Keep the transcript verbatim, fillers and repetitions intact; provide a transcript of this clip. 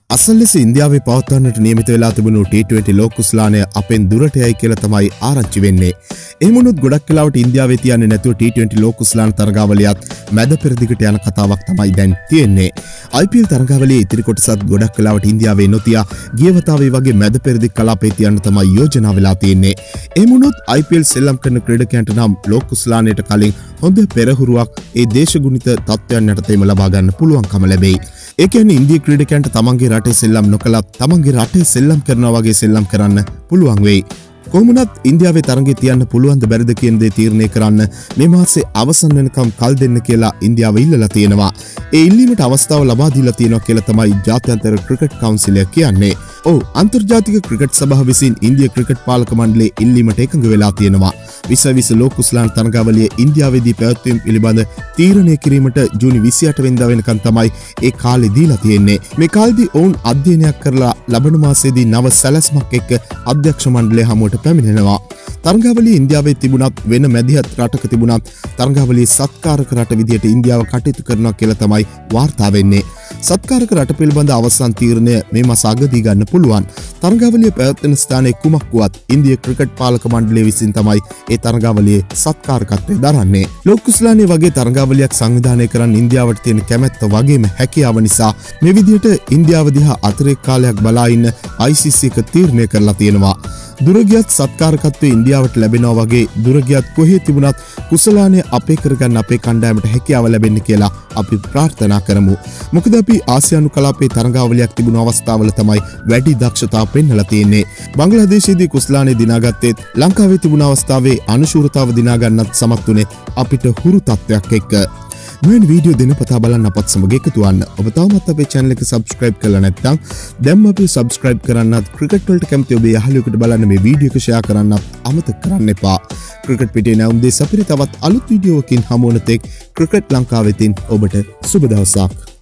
අසල්ලෙස ඉන්දියාවේ පවත්වන්නට නියමිත වෙලා තිබුණු ටී ට්වෙන්ටි ලෝක කුසලානය අපෙන් දුරට යයි කියලා තමයි ආරංචි වෙන්නේ. එහෙමුණුත් ගොඩක් වෙලාවට ඉන්දියාවේ තියන්නේ නැතුව ටී ට්වෙන්ටි ලෝක කුසලාන තරගාවලියත් මැද පෙරදිගට යන කතාවක් තමයි දැන් තියෙන්නේ. ආයි පී එල් තරගාවලියේ ඉතිරි කොටසත් ගොඩක් වෙලාවට ඉන්දියාවේ නොතියා ගිය වතාවේ වගේ මැද පෙරදිග කලාපේ තියන්න තමයි යෝජනා වෙලා තියෙන්නේ. එහෙමුණුත් ආයි පී එල් සෙල්ලම් කරන ක්‍රීඩකයන්ට නම් ලෝක කුසලානයට කලින් හොඳ පෙරහුරුවක් ඒ දේශගුණිත තත්ත්වයන් යටතේම ලබා ගන්න පුළුවන්කම ලැබෙයි. ඒ කියන්නේ ඉන්දියා ක්‍රීඩකයන්ට තමන්ගේ රටේ සෙල්ලම් නොකලත් තමන්ගේ රටේ සෙල්ලම් කරනවා වගේ සෙල්ලම් කරන්න පුළුවන් වෙයි. කොහොමුණත් ඉන්දියාවේ තරඟේ තියන්න පුළුවන් ද බැරිද කියන දේ තීරණය කරන්න මේ මාසේ අවසන් වෙනකම් කල් දෙන්න කියලා ඉන්දියාව ඉල්ලලා තියෙනවා. ඒ ඉල්ලීමට අවස්ථාව ලබා දීලා තියෙනවා කියලා තමයි ජාත්‍යන්තර ක්‍රිකට් කවුන්සිලය කියන්නේ. ඔව් අන්තර්ජාතික ක්‍රිකට් සභාව විසින් ඉන්දියා ක්‍රිකට් පාලක මණ්ඩලයේ ඉල්ලීමට එකඟ වෙලා තියෙනවා. විස විස ලෝක කුසලාන තරගාවලිය ඉන්දියාවේදී පැවැත්වීම පිළිබඳ තීරණය කිරීමට ජූනි විසිඅට වෙනිදා වෙනකන් තමයි ඒ කාලේ දීලා තියෙන්නේ. මේ කාලෙදී ඔවුන් අධ්‍යයනයක් කරලා ලබන මාසයේදී නව සැලැස්මක් එක්ක අධ්‍යක්ෂ මණ්ඩලය හමුවට පැමිණෙනවා. තරගාවලිය ඉන්දියාවේ තිබුණත් වෙන මැදිහත් රටක තිබුණත් තරගාවලියේ සත්කාරක රට විදියට ඉන්දියාව කටයුතු කරනවා කියලා තමයි වාර්තා වෙන්නේ. සත්කාරක රට පිළිබඳ අවසන් තීරණය මේ මාස අගදී ගන්න පුළුවන්. තරගාවලිය පැවැත්වෙන ස්ථානයේ කුමක් වුවත් ඉන්දියා ක්‍රිකට් පාලක මණ්ඩලය විසින් තමයි ඒ තරගාවලියේ සත්කාරකත්වය දරන්නේ. ලෝක කුසලානයේ වගේ තරගාවලියක් සංවිධානය කරන්න ඉන්දියාවට තියෙන කැමැත්ත වගේම හැකියාව නිසා මේ විදියට ඉන්දියාව දිහා අතිරේක කාලයක් බලා ඉන්න ආයි සී සී එක තීරණය කරලා තියෙනවා. දුරගියත් සත්කාරකත්වය ඉන්දියාවට ලැබෙනවා වගේ දුරගියත් කොහේ තිබුණත් කුසලානය අපේ කරගන්න අපේ කණ්ඩායමට හැකියාව ලැබෙන්න කියලා අපි ප්‍රාර්ථනා කරමු. මොකද අපි ආසියානු කලාපයේ තරගාවලියක් තිබුණු අවස්ථාවල තමයි වැඩි දක්ෂතාව පෙන්වලා තියෙන්නේ. බංග්ලාදේශයේදී කුසලානය දිනාගත්තේත් ලංකාවේ තිබුණු අවස්ථාවේ අනුශූරතාව දිනා ගන්නත් සමත් වුණේ අපිට හුරු තත්ත්වයක් එක්ක. මෙවැනි වීඩියෝ දිනපතා බලන්න අපත් සමග එකතු වෙන්න. ඔබ තවමත් අපේ channel එක subscribe කරලා නැත්නම් දැන්ම අපි subscribe කරන්නත් ක්‍රිකට් වලට කැමති ඔබේ යහළුවෙකුට බලන්න මේ වීඩියෝ එක share කරන්නත් අමතක කරන්න එපා. ක්‍රිකට් පිටේ නැවුම් දෙස අපිට තවත් අලුත් වීඩියෝවකින් හමු වන තෙක් ක්‍රිකට් ලංකාවෙතින් ඔබට සුබ දවසක්.